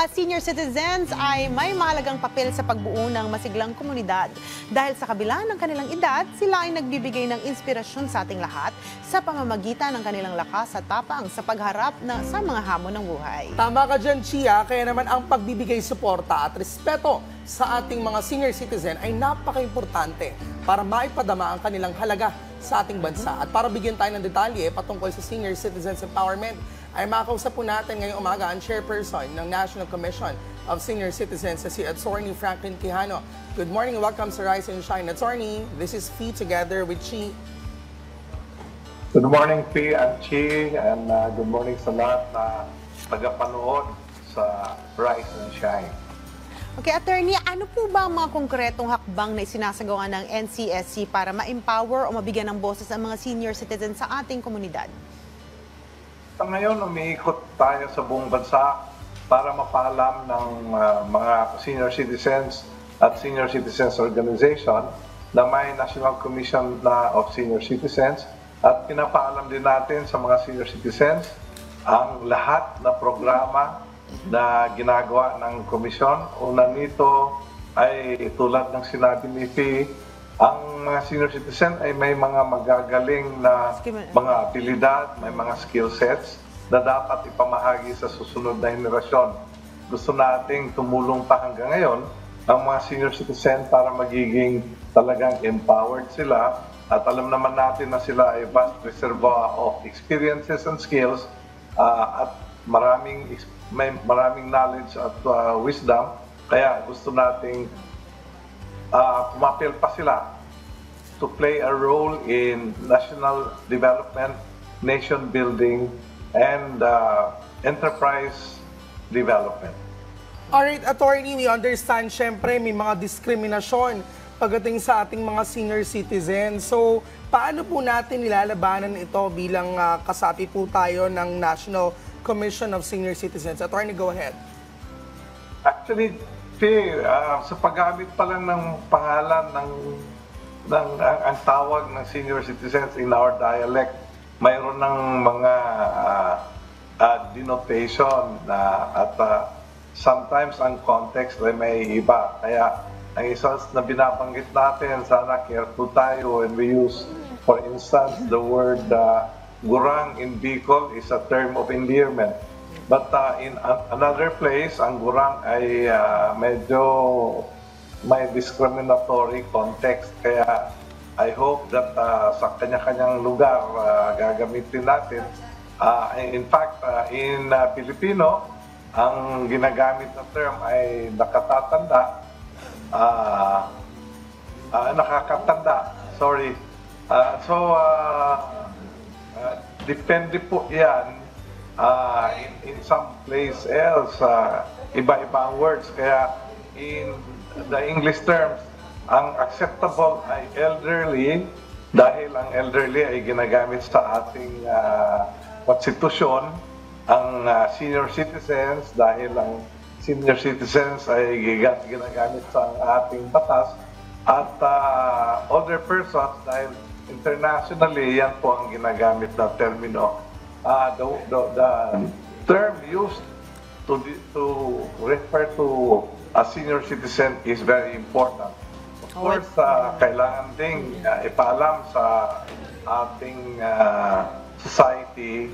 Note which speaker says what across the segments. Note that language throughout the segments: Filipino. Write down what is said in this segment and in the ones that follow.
Speaker 1: mga senior citizens ay may mahalagang papel sa pagbuo ng masiglang komunidad. Dahil sa kabila ng kanilang edad, sila ay nagbibigay ng inspirasyon sa ating lahat sa pamamagitan ng kanilang lakas at tapang sa pagharap sa mga hamon ng buhay.
Speaker 2: Tama ka dyan, Chia. Kaya naman ang pagbibigay suporta at respeto sa ating mga senior citizen ay napaka-importante para maipadama ang kanilang halaga sa ating bansa. At para bigyan tayo ng detalye patungkol sa Senior Citizens Empowerment, ay makausap po natin ngayong umaga ang chairperson ng National Commission of Senior Citizens, si Attorney Franklin Quijano. Good morning and welcome sa Rise and Shine. Attorney, this is Fee together with Chi.
Speaker 3: Good morning, Fee and Chi, and good morning sa lahat na tagapanood sa Rise and Shine.
Speaker 1: Okay, Attorney, ano po ba ang mga konkretong hakbang na isinasagawa ng NCSC para ma-empower o mabigyan ng boses ang mga senior citizens sa ating komunidad?
Speaker 3: Sa ngayon, umiikot tayo sa buong bansa para mapaalam ng mga senior citizens at senior citizens organization na may National Commission of Senior Citizens at pinapaalam din natin sa mga senior citizens ang lahat na programa na ginagawa ng komisyon. Una nito ay tulad ng sinabi ni Fee, ang mga senior citizen ay may mga magagaling na mga abilidad, may mga skill sets na dapat ipamahagi sa susunod na henerasyon. Gusto nating tumulong pa hanggang ngayon ang mga senior citizen para magiging talagang empowered sila at alam naman natin na sila ay vast reservoir of experiences and skills at may maraming knowledge at wisdom, kaya gusto nating pumapil pa sila to play a role in national development, nation building, and enterprise development.
Speaker 2: Alright, Attorney, we understand, syempre, may mga diskriminasyon pagdating sa ating mga senior citizens. So, paano po natin nilalabanan ito bilang kasapi po tayo ng National Commission of Senior Citizens? Attorney, go ahead.
Speaker 3: Actually, sa paggamit pa lang ng pangalan ang tawag ng senior citizens in our dialect, mayroon ng mga denotation at sometimes ang context ay may iba. Kaya ang isa na binabanggit natin, sana careful tayo when we use, for instance, the word gurang in Bicol is a term of endearment. But in another place, ang gurang ay medyo may discriminatory context. Kaya I hope that sa kanya-kanyang lugar gagamitin natin. In fact, in Filipino, ang ginagamit na term ay nakatatanda. Nakakatanda. Sorry. Depende po yan in some place else, iba-iba ang words. Kaya in the English terms, ang acceptable ay elderly dahil ang elderly ay ginagamit sa ating konstitusyon. Ang senior citizens dahil ang senior citizens ay ginagamit sa ating batas. At older persons dahil internationally, yan po ang ginagamit na termino. The term used to refer to a senior citizen is very important. Of course, kailangan ding ipaalam sa ating society,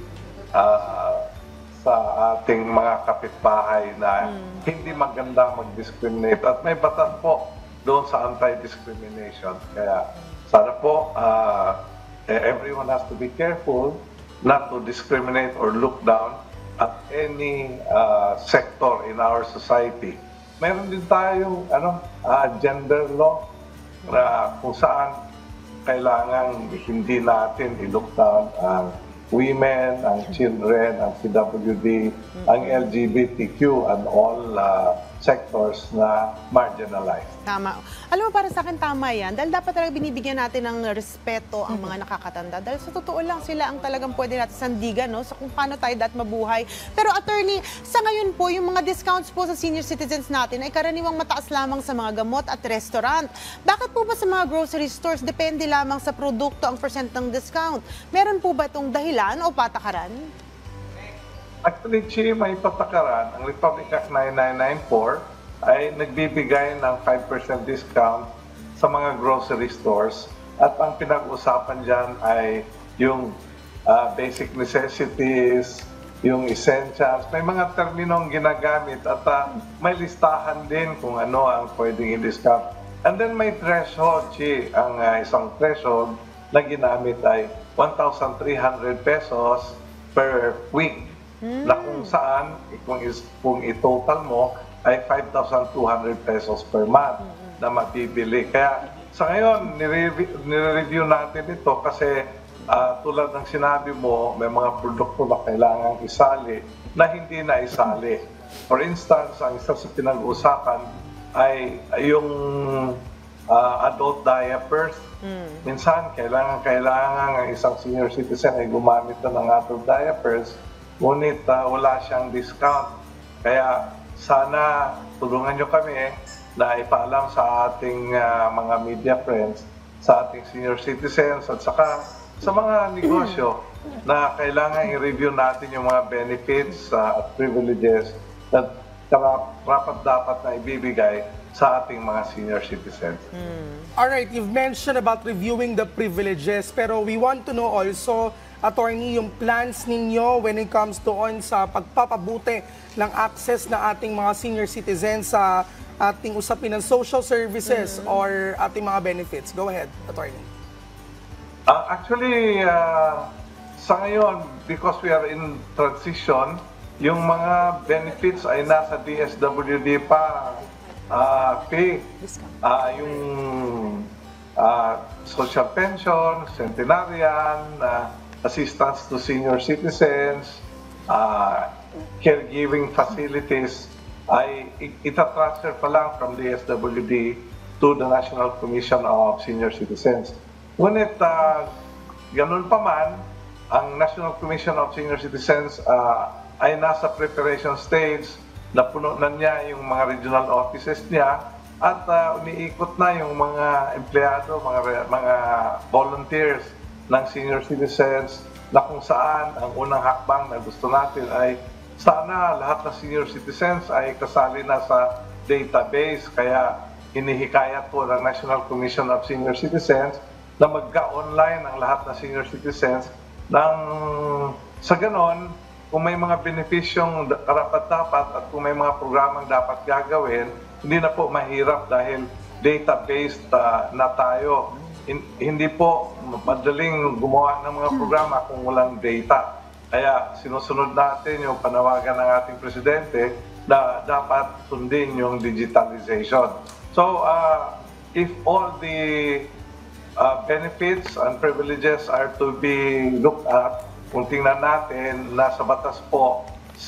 Speaker 3: sa ating mga kapitbahay na hindi maganda mag-discriminate. At may batas po doon sa anti-discrimination. Kaya sana po, everyone has to be careful not to discriminate or look down at any sector in our society. Meron din tayong gender law na kung saan kailangan hindi natin i-look down ang women, ang children, ang CWD, ang LGBTQ, and all sectors na marginalized.
Speaker 1: Tama. Alam mo, para sa akin tama yan. Dahil dapat talaga binibigyan natin ng respeto ang mga nakakatanda. Dahil sa totoo lang sila ang talagang pwede natin sandigan, no? Sa kung paano tayo dapat mabuhay. Pero Attorney, sa ngayon po, yung mga discounts po sa senior citizens natin ay karaniwang mataas lamang sa mga gamot at restaurant. Bakit po ba sa mga grocery stores, depende lamang sa produkto ang percent ng discount? Meron po ba itong dahilan o patakaran?
Speaker 3: Actually, Chi, may patakaran. Ang Republic Act 9994 ay nagbibigay ng 5% discount sa mga grocery stores. At ang pinag-usapan dyan ay yung basic necessities, yung essentials. May mga terminong ginagamit at may listahan din kung ano ang pwedeng i-discount. And then may threshold, Chi. Ang isang threshold na ginamit ay 1,300 pesos per week. Na kung saan, kung i-total mo, ay 5,200 pesos per month na mabibili. Kaya sa ngayon, nire-review natin ito kasi tulad ng sinabi mo, may mga produkto na kailangang isali na hindi na isali. For instance, ang isa sa pinag-usapan ay yung adult diapers. Minsan, kailangan ang isang senior citizen ay gumamit na ng adult diapers, ngunit wala siyang discount. Kaya sana tulungan nyo kami na ipaalam sa ating mga media friends, sa ating senior citizens at saka sa mga negosyo na kailangan i-review natin yung mga benefits at privileges na dapat na ibibigay sa ating mga senior citizens.
Speaker 2: Alright, you've mentioned about reviewing the privileges, pero we want to know also, Attorney, yung plans ninyo when it comes doon sa pagpapabuti ng access na ating mga senior citizens sa ating usapin ng social services or ating mga benefits. Go ahead, Attorney.
Speaker 3: Actually, sa ngayon, because we are in transition, yung mga benefits ay nasa DSWD pa pay. Yung social pension, centenarian, assistance to senior citizens, caregiving facilities, ay itatransfer pa lang from DSWD to the National Commission of Senior Citizens. Ngunit, ganun pa man, ang National Commission of Senior Citizens ay nasa preparation stage, napuno na niya yung mga regional offices niya, at umiikot na yung mga empleyado, mga volunteers ng senior citizens, na kung saan ang unang hakbang na gusto natin ay sana lahat ng senior citizens ay kasali na sa database. Kaya hinihikayat po ng National Commission of Senior Citizens na magka-online ang lahat ng senior citizens sa ganon, kung may mga benepisyong karapat-dapat at kung may mga programang dapat gagawin, hindi na po mahirap dahil database na tayo. Hindi po madaling gumawa ng mga programa kung walang data. Kaya sinusunod natin yung panawagan ng ating presidente na dapat sundin yung digitalization. So, if all the benefits and privileges are to be looked at, kung tingnan natin, nasa batas po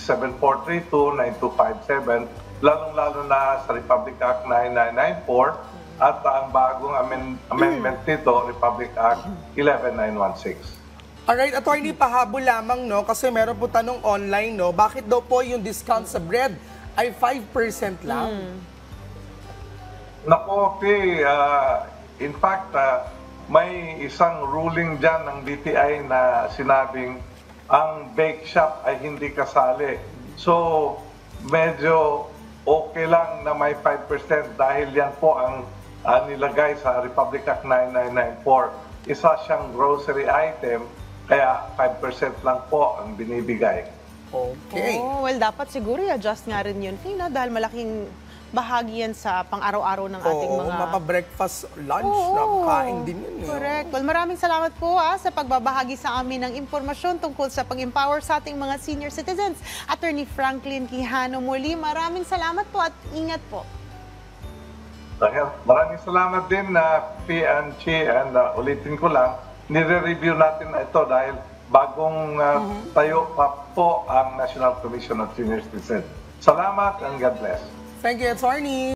Speaker 3: 7432-9257, lalong-lalo na sa Republic Act 9994, at ang bagong amendment nito, Republic Act 11916.
Speaker 2: Alright, Attorney, pahabol lamang, no? Kasi meron po tanong online, no? Bakit daw po yung discount sa bread ay 5% lang?
Speaker 3: Nako, in fact, may isang ruling dyan ng DTI na sinabing ang bake shop ay hindi kasali. So, medyo okay lang na may 5% dahil yan po ang nilagay sa Republic Act 9994. Isa siyang grocery item, kaya 5% lang po ang binibigay.
Speaker 2: Okay.
Speaker 1: Oh, well, dapat siguro i-adjust nga rin yun, Fina, dahil malaking bahagi yan sa pang-araw-araw ng ating mga...
Speaker 2: mapa-breakfast, lunch, nakakain din yun.
Speaker 1: Correct. Well, maraming salamat po sa pagbabahagi sa amin ng impormasyon tungkol sa pag-empower sa ating mga senior citizens. Attorney Franklin Quijano muli, maraming salamat po at ingat po.
Speaker 3: Maraming salamat din na P&G, and ulitin ko lang, nire-review natin na ito dahil bagong tayo pa po ang National Commission of Senior Citizens. Salamat and God bless.
Speaker 2: Thank you, Attorney.